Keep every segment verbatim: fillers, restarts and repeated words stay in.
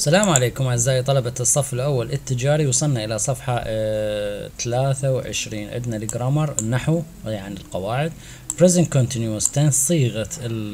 السلام عليكم أعزائي طلبة الصف الأول التجاري. وصلنا إلى صفحة اه ثلاثة وعشرين. عندنا الجرامر النحو يعني القواعد. present continuous tense صيغة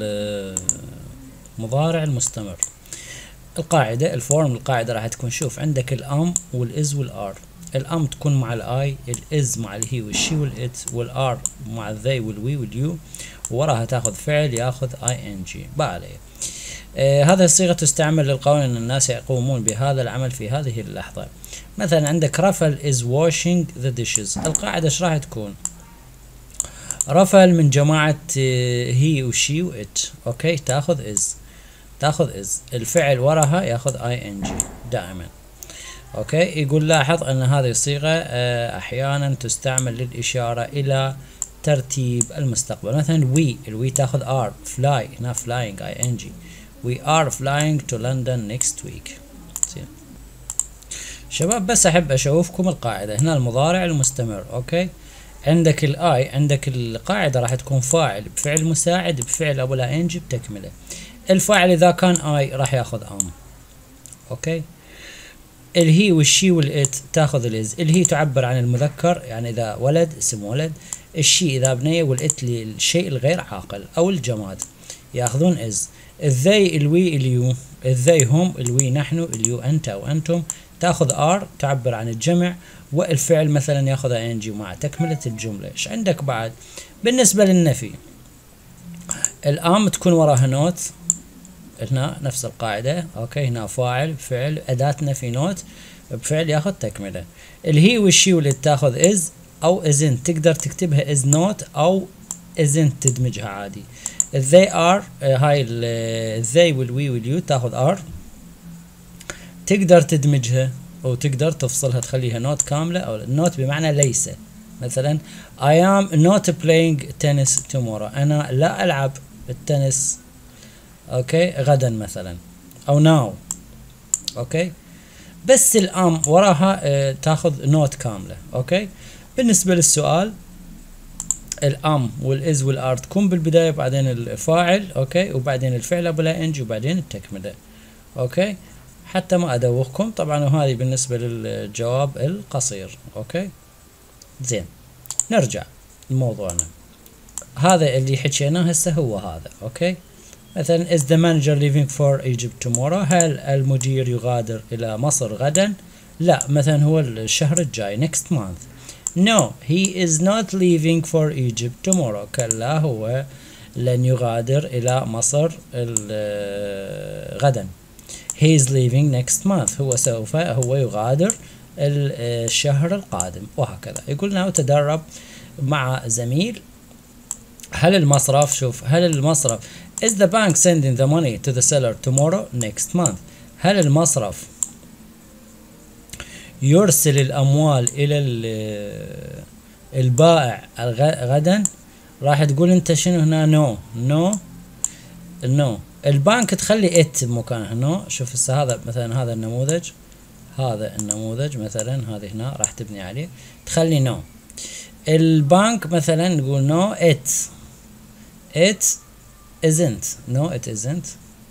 المضارع المستمر. القاعدة الفورم القاعدة راح تكون شوف عندك الأم والإز والآر. الأم تكون مع الآي، الإز مع الهي والشي والإت، والآر مع الذي والوي واليو، ووراها تاخذ فعل ياخذ اي ان جي. بالي آه هذه الصيغة تستعمل للقول أن الناس يقومون بهذا العمل في هذه اللحظة. مثلا عندك رفل is washing the dishes. القاعدة ايش راح تكون؟ رفل من جماعة هي وشي وإت. اوكي تاخذ is تاخذ is الفعل وراها ياخذ اي ان جي دائما. اوكي يقول لاحظ ان هذه الصيغة آه احيانا تستعمل للإشارة الى ترتيب المستقبل. مثلا we الوي تاخذ are، fly هنا flying اي ان جي. we are flying to London next week. زين شباب، بس احب اشوفكم القاعدة هنا المضارع المستمر. اوكي عندك الاي، عندك القاعدة راح تكون فاعل بفعل مساعد بفعل ابو لا ان جي بتكملة. الفاعل اذا كان اي راح ياخذ ام. اوكي الهي والشي والإت تاخذ الإز. الهي تعبر عن المذكر يعني إذا ولد اسم ولد، الشي إذا بنية، والإت للشيء الغير عاقل أو الجماد ياخذون إز. الذي الوي اليو، الذي هم، الوي نحن، اليو أنت أو أنتم، تاخذ آر تعبر عن الجمع، والفعل مثلا ياخذ إن جي مع تكملة الجملة. إيش عندك بعد؟ بالنسبة للنفي الآم تكون وراها نوت، هنا نفس القاعدة. اوكي هنا فاعل فعل أداة نفي نوت بفعل ياخذ تكملة. الهي والشي واللي تاخذ از او isn't، تقدر تكتبها is not او isn't تدمجها عادي. they are هاي they والوي واليو تاخذ are، تقدر تدمجها او تقدر تفصلها تخليها نوت كاملة، او نوت بمعنى ليس. مثلا I am not playing tennis tomorrow، انا لا العب التنس اوكي غدا مثلا، او ناو. اوكي بس الام وراها اه تاخذ نوت كامله. اوكي بالنسبه للسؤال الام والاز والار تكون بالبدايه، بعدين الفاعل اوكي وبعدين الفعل ابو لا انج وبعدين التكمله. اوكي حتى ما ادوخكم طبعا، وهذه بالنسبه للجواب القصير. اوكي زين نرجع لموضوعنا. هذا اللي حكيناه هسه هو هذا. اوكي مثلا is the manager leaving for Egypt tomorrow؟ هل المدير يغادر إلى مصر غدا؟ لا مثلا هو الشهر الجاي next month. no he is not leaving for Egypt tomorrow، كلا هو لن يغادر إلى مصر غدا. he is leaving next month، هو سوف هو يغادر الشهر القادم، وهكذا. يقولنا وتدرب مع زميل. هل المصرف شوف هل المصرف is the bank sending the money to the seller tomorrow next month؟ هل المصرف يرسل الأموال إلى البائع غدا؟ راح تقول أنت شنو هنا no no no. البنك تخلي it بمكانها no. شوف هسه هذا مثلا هذا النموذج، هذا النموذج مثلا هذه هنا راح تبني عليه تخلي no. البنك مثلا نقول no it it isn't no it isn't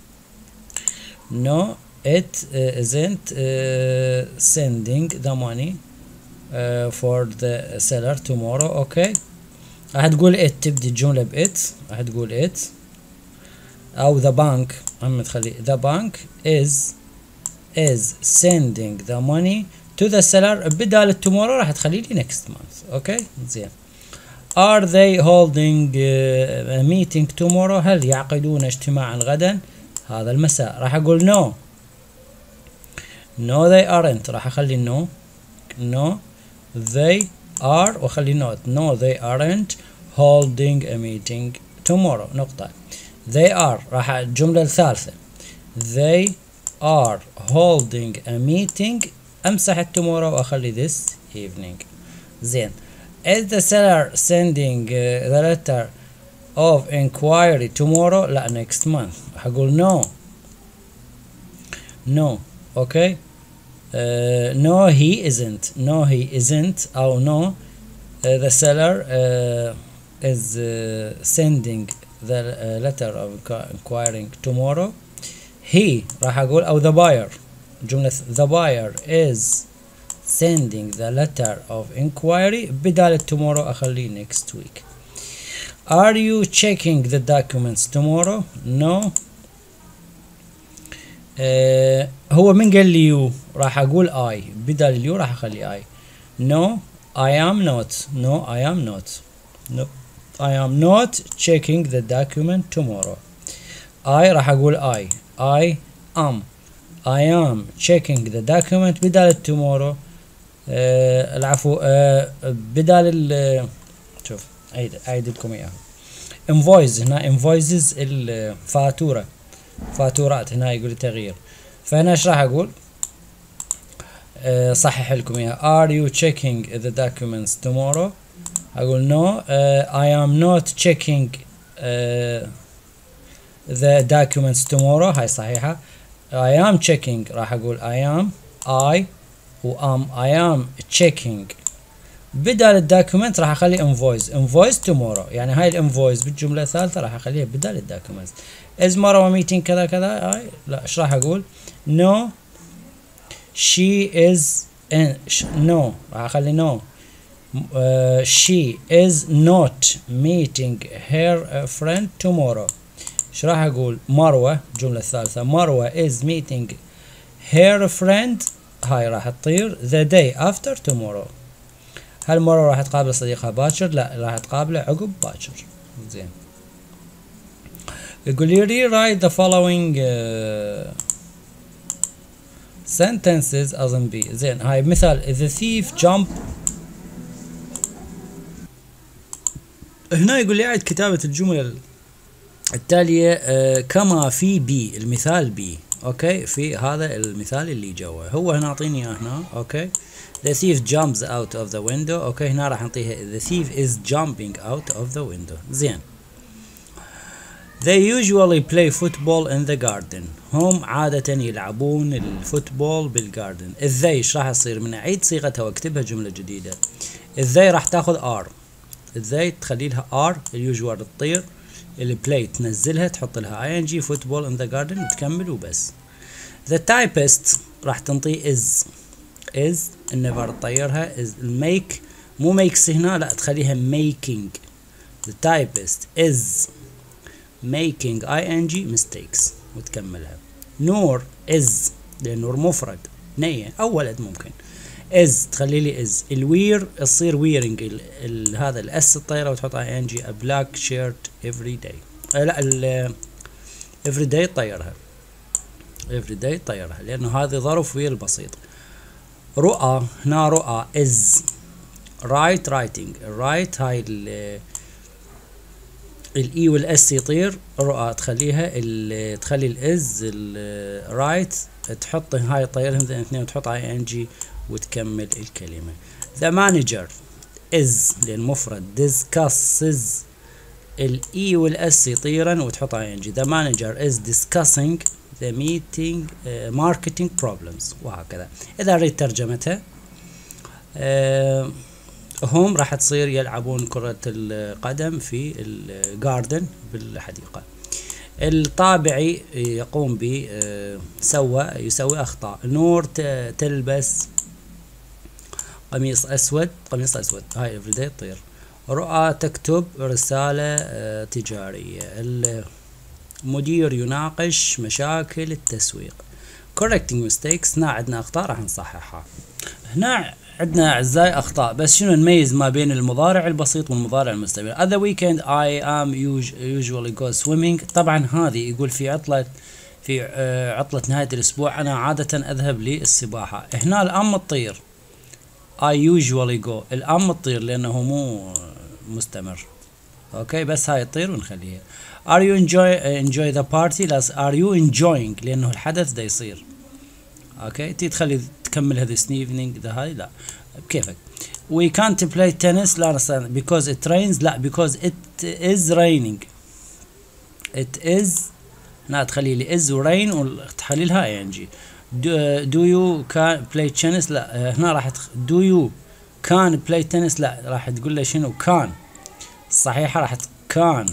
no it uh, isn't uh, sending the money uh, for the seller tomorrow. اوكي راح تقول it تبدي الجملة ب it، راح تقول it او the bank هم تخلي the bank is is sending the money to the seller، بدال tomorrow راح تخلي لي next month. اوكي زين. are they holding uh, a meeting tomorrow؟ هل يعقدون اجتماعا غدا هذا المساء؟ راح اقول no no they aren't، راح اخلي no no they are واخلي not no they aren't holding a meeting tomorrow نقطة. they are راح الجملة الثالثة they are holding a meeting امسح tomorrow واخلي this evening. زين. is the seller sending uh, the letter of inquiry tomorrow؟ لا next month. راح اقول no no. اوكي uh, no he isn't no he isn't او no uh, the seller uh, is uh, sending the uh, letter of inquiring tomorrow. he راح اقول او the buyer جملة the buyer is sending the letter of inquiry بدال tomorrow أخليه next week. Are you checking the documents tomorrow? No. uh, هو من قال لي you راح أقول I بدال you راح أخلي I. No I am not. No I am not. No I am not checking the document tomorrow. I راح أقول I. I am. I am checking the document بدال tomorrow. آه العفو آه بدال ال شوف أعيد أعيد لكم إياها. invoice هنا invoices الفاتورة فاتورات هنا يقول تغيير. فهنا إيش راح أقول؟ آه صحح لكم إياها. Are you checking the documents tomorrow؟ أقول no uh, I am not checking uh, the documents tomorrow. هاي صحيحة. I am checking راح أقول I am I و am I am checking بدال الدوكيمنت راح أخلي invoice invoice tomorrow. يعني هاي الانفويس بالجملة الثالثة راح أخليها بدال الدوكيمنت. is Marwa meeting كذا كذا هاي لا إيش راح أقول؟ no she is in no راح أخلي no Uh, she is not meeting her uh, friend tomorrow. ايش راح اقول؟ مروة الجملة الثالثة مروة is meeting her friend هاي راح تطير the day after tomorrow. هل مروة راح تقابل صديقها باكر؟ لا راح تقابله عقب باكر. زين يقول لي rewrite the following uh, sentences أظن بي. زين هاي مثال the thief jump. هنا يقول لي أعد كتابة الجملة التالية آه كما في بي المثال بي. اوكي في هذا المثال اللي جوا هو هنا اعطيني اياه هنا. اوكي the thief jumps out of the window. اوكي هنا راح نعطيها the thief is jumping out of the window. زين they usually play football in the garden. هم عادة يلعبون الفوتبول بالجاردن. they ايش راح يصير؟ من اعيد صيغتها واكتبها جملة جديدة. they راح تاخذ r ازاي تخلي لها ار اليوجوال تطير البلاي تنزلها تحط لها اي ان جي فوتبول ان ذا جاردن وتكمل وبس. ذا تايبست راح تنطي از از النيفر تطيرها از الميك مو ميكس هنا لا تخليها ميكينج. ذا تايبست از ميكينج اي ان جي ميستيكس وتكملها. نور از لان نور مفرد نية او ولد ممكن. از تخلي لي از. الوير تصير ويرنج هذا الاس الطيره وتحط اي ان جي. بلاك شيرت افري داي آه لا ال افري داي تطيرها افري داي تطيرها لانه هذه ظرف وير بسيط. رؤى هنا رؤى از رايت رايتنج الرايت هاي الاي والاس يطير. رؤى تخليها تخلي الاز الرايت تحط هاي تطيرهم الاثنين وتحط اي ان جي وتكمل الكلمة. the manager is للمفرد discusses الاي والاس يطيرن وتحط اي ان جي. the manager is discussing the meeting uh, marketing problems وهكذا. اذا اريد ترجمتها uh, هم راح تصير يلعبون كرة القدم في الجاردن بالحديقة. الطابعي يقوم ب uh, سوى يسوي اخطاء. نور تلبس قميص اسود قميص اسود هاي افريداي تطير. رؤى تكتب رسالة آه تجارية. المدير يناقش مشاكل التسويق. correcting mistakes هنا عندنا اخطاء راح نصححها. هنا عندنا اعزائي اخطاء بس شنو نميز ما بين المضارع البسيط والمضارع المستمر. at the weekend I am usually go swimming. طبعا هذه يقول في عطلة في آه عطلة نهاية الاسبوع انا عادة اذهب للسباحة. هنا الام تطير I usually go الام تطير لانه مو مستمر. اوكي بس هاي تطير ونخليها. are you enjoy enjoy the party لا are you enjoying لانه الحدث دا يصير. اوكي تي تخلي تكمل هذا سنيفنينج ذا هاي لا بكيفك. we can't play tennis لا because it rains لا because it is raining. it is هنا تخلي لي is و rain وتخلي لها اي ان جي. Do, do you can play tennis لا هنا راح تخ... do you can play tennis لا راح تقول له شنو can الصحيحة راح can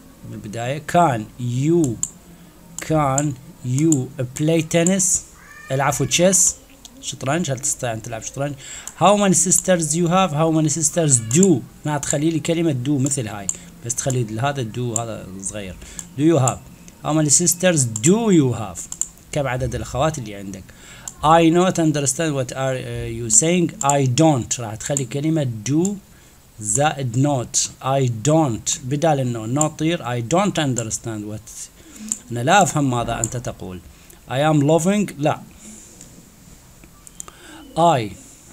بالبداية can you can you play tennis العفو تشيس شطرنج. هل تستطيع أن تلعب شطرنج؟ how many sisters you have how many sisters do. ما تخلي لي كلمة do مثل هاي بس تخلي هذا do هذا صغير. do you have how many sisters do you have. كم عدد الأخوات اللي عندك. I not understand what are uh, you saying. I don't راح تخلي كلمة do زائد not. I don't بدال النو not طير. I don't understand what. أنا لا أفهم ماذا أنت تقول. I am loving لا. I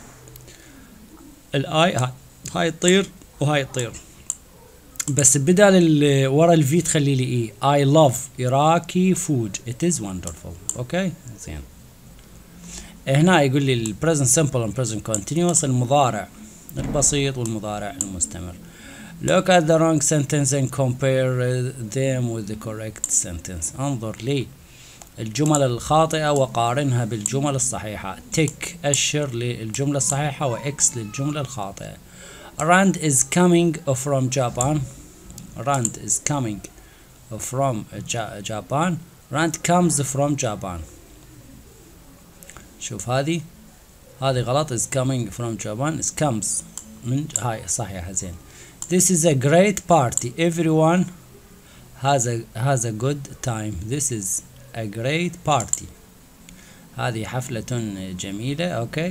الاي هاي هاي تطير وهاي تطير بس بدال اللي ورا الفي تخلي لي اي. I love Iraqi food it is wonderful. اوكي زين. هنا يقول لي ال present simple and present continuous المضارع البسيط والمضارع المستمر. Look at the wrong sentence and compare them with the correct sentence. انظر لي الجمل الخاطئة وقارنها بالجمل الصحيحة. tick أشر للجملة الصحيحة وإكس للجملة الخاطئة. Rand is coming from Japan. Rand is coming from Japan. Rand comes from Japan. شوف هذه هذه غلط. is coming from Japan is comes من هاي صحيحة زين. This is a great party. Everyone has a has a good time. This is a great party. هذه حفلة جميلة. اوكي.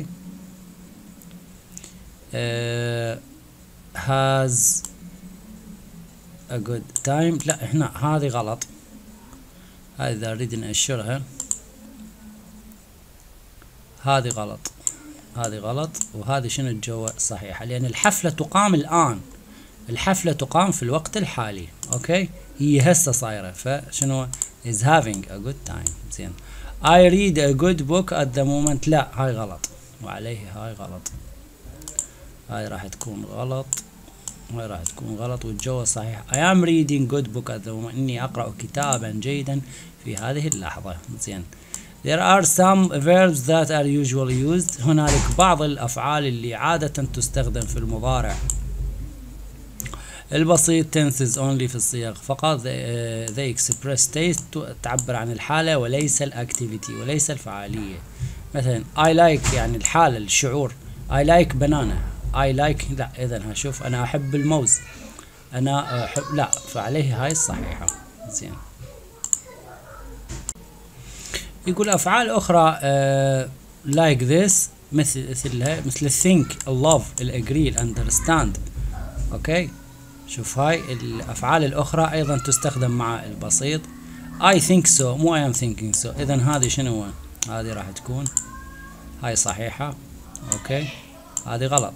uh, has a good time. لا هنا هذه غلط. هذه إذا نريد نأشرها هذه غلط. هذه غلط وهذه شنو الجوة صحيحة لأن الحفلة تقام الآن. الحفلة تقام في الوقت الحالي. اوكي هي هسه صايرة فشنو is having a good time. زين. I read a good book at the moment. لا هاي غلط وعليه هاي غلط. هاي راح تكون غلط هاي راح تكون غلط والجوة صحيح. I am reading good book at the moment. إني أقرأ كتابا جيدا في هذه اللحظة. زين. There are some verbs that are usually used. هنالك بعض الأفعال اللي عادة تستخدم في المضارع البسيط tenses only في الصيغ فقط. they, they express state تعبر عن الحالة وليس الactivity وليس الفعالية. مثلا I like يعني الحالة الشعور. I like banana. I like لا إذا هشوف أنا أحب الموز. أنا أحب لا فعليه هاي الصحيحة. زين. يقول أفعال أخرى uh, like this مثل مثلها مثل think love agree understand. أوكي شوف هاي الأفعال الأخرى أيضا تستخدم مع البسيط. I think so مو I am thinking so. إذن هذه شنو هذه راح تكون هاي صحيحة. أوكي هذه غلط.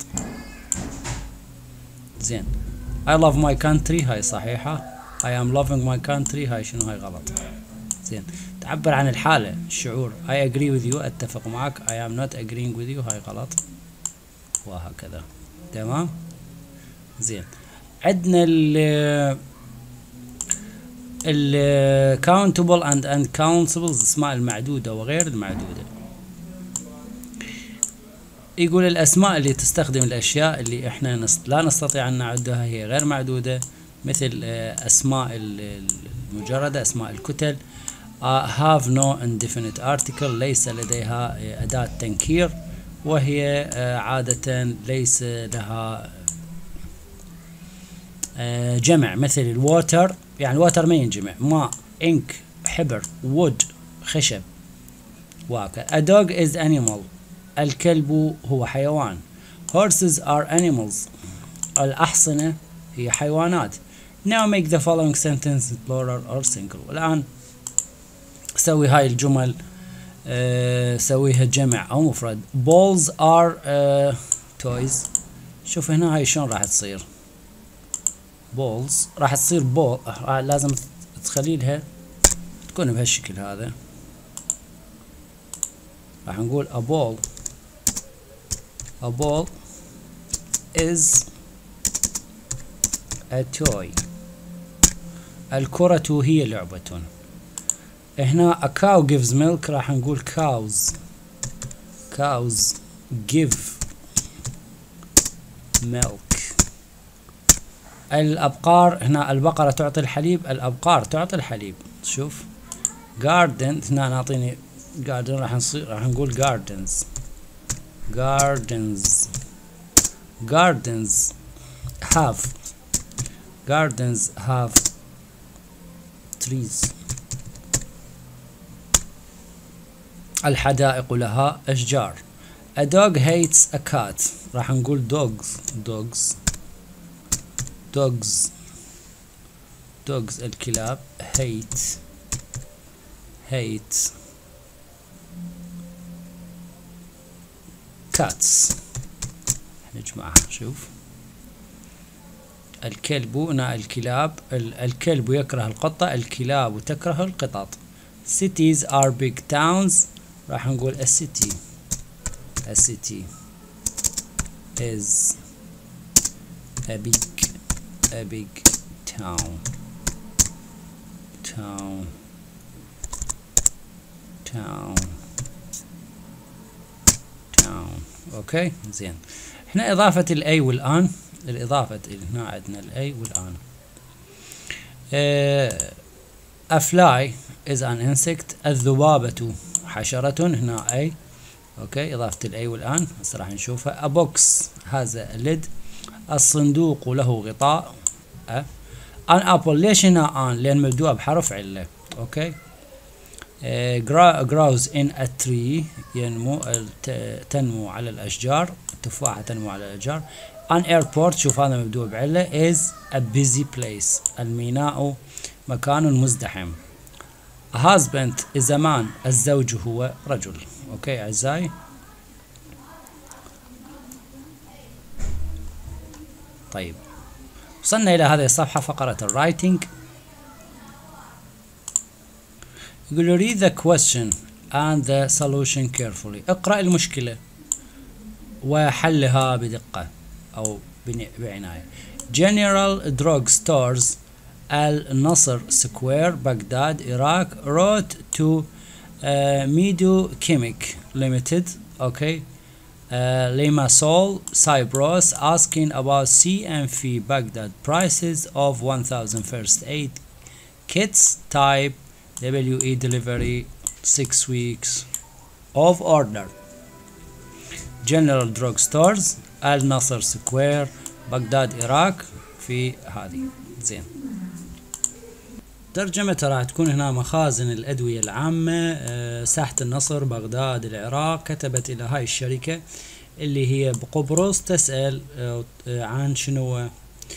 زين. I love my country هاي صحيحة. I am loving my country هاي شنو هاي غلط. زين. تعبر عن الحالة الشعور. I agree with you أتفق معك. I am not agreeing with you هاي غلط وهكذا. تمام. زين. عندنا ال ال countable and uncountables اسماء المعدودة وغير المعدودة. يقول الأسماء اللي تستخدم الأشياء اللي إحنا نست... لا نستطيع أن نعدها هي غير معدودة مثل أسماء المجردة أسماء الكتل. uh, have no indefinite article ليس لديها أداة تنكير وهي uh, عادة ليس لها جمع مثل الووتر يعني الووتر ما ينجمع. ماء إنك حبر wood خشب وهكذا. a dog is animal الكلب هو حيوان. horses are animals الأحصنة هي حيوانات. now make the following sentence plural or single. الآن سوي هاي الجمل أه سويها جمع أو مفرد. balls are uh, toys. شوف هنا هاي شلون راح تصير balls راح تصير بول لازم تخلي لها تكون بهالشكل هذا. راح نقول a ball a ball is a toy. الكرة هي لعبة. هنا a cow gives milk راح نقول cows cows give milk. الأبقار هنا البقرة تعطي الحليب الأبقار تعطي الحليب. شوف garden هنا نعطيني garden راح نصير راح نقول gardens gardens gardens have gardens have trees. الحدائق لها أشجار. A dog hates a cat. راح نقول dogs dogs dogs dogs الكلاب hate hate cats. نجمعها شوف. الكلب هنا الكلاب الكلب يكره القطة الكلاب تكره القطط. Cities are big towns. راح نقول a city a city is a big a big town town town town. اوكي زين. هنا اضافة الاي والان الاضافة هنا عندنا الاي والان. a fly is an insect. الذبابة حشرة. هنا اي. اوكي اضافة الاي والان هسه راح نشوفها. a box هذا lid. الصندوق له غطاء. أه. an apple ليش هنا ان؟ لان مبدوءة بحرف علة. اوكي uh, grows in a tree ينمو تنمو على الاشجار. التفاحة تنمو على الاشجار. an airport شوف هذا مبدوء بعلة is a busy place. الميناء مكان مزدحم. a husband is a man. الزوج هو رجل. اوكي اعزائي. طيب وصلنا الى هذه الصفحة فقرة الرايتنج. يقول read the question and the solution carefully. اقرأ المشكلة وحلها بدقة أو بعناية. General Drug Stores النصر سكوير بغداد Iraq wrote to uh, Medo Chemic Limited okay uh, Limassol Cyprus asking about C M V Baghdad prices of one thousand first aid kits type W E delivery six weeks of order. General Drug Stores النصر سكوير بغداد Iraq في هذه. زين. ترجمتها راح تكون هنا مخازن الأدوية العامة أه ساحة النصر بغداد العراق. كتبت إلى هاي الشركة اللي هي بقبرص تسأل أه عن شنو أه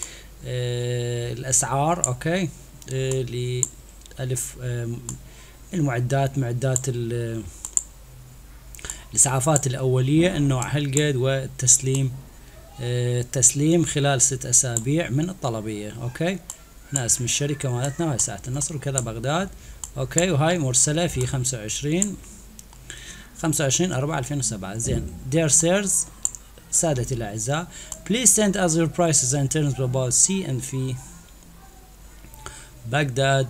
الأسعار أوكي أه لألف أه المعدات معدات الإسعافات الأولية النوع هالقد والتسليم أه التسليم خلال ست أسابيع من الطلبية. أوكي هنا اسم الشركة مالتنا وهي ساعة النصر وكذا بغداد. اوكي وهاي مرسلة في خمسة وعشرين خمسة وعشرين أربعة ألفين وسبعة. زين. Dear sirs سادتي الأعزاء please send us your prices and terms about C and V بغداد.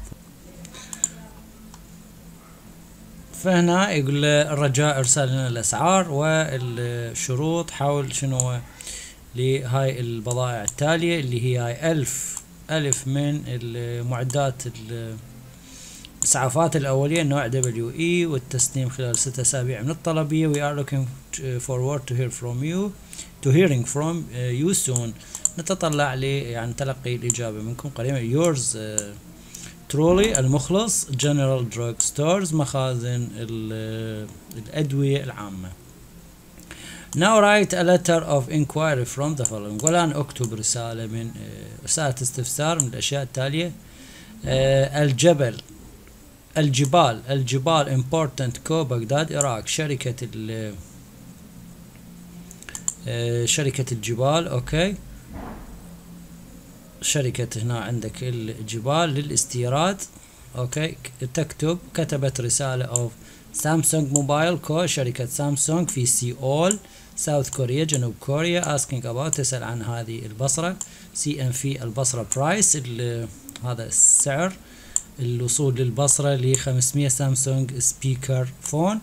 فهنا يقول الرجاء ارسال لنا الأسعار والشروط حول شنو لهاي البضائع التالية اللي هي هاي ألف ألف من المعدات الإسعافات الأولية نوع دبليو إي والتسليم خلال ستة أسابيع من الطلبية. We are looking forward to hear from you to hearing from you soon. نتطلع ل يعني تلقي الإجابة منكم قريبا. Yours uh, truly المخلص General Drug Stores مخازن الأدوية العامة. Now write a letter of inquiry from the following. والآن اكتب رسالة من رسالة استفسار من الأشياء التالية. الجبل الجبال الجبال important co بغداد Iraq شركة ال شركة الجبال اوكي شركة هنا عندك الجبال للاستيراد اوكي تكتب كتبت رسالة of سامسونج موبايل كو شركة سامسونج في سيول ساوث كوريا جنوب كوريا asking about تسأل عن هذه البصرة سي ام في البصرة برايس هذا السعر الوصول للبصرة ل خمسمية سامسونج سبيكر فون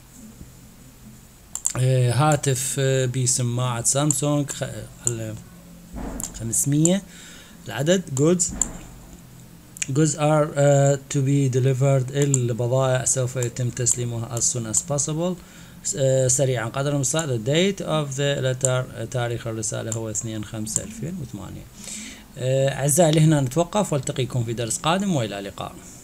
آه هاتف آه بسماعة سامسونج خمسمية العدد جودز goods are uh, to be delivered. البضائع سوف يتم تسليمها as soon as possible. uh, سريعا قدر المستطاع. the date of the letter تاريخ الرسالة هو اثنين خمسة ألفين وثمانية. uh, أعزائي لهنا نتوقف، والتقيكم في درس قادم، وإلى اللقاء.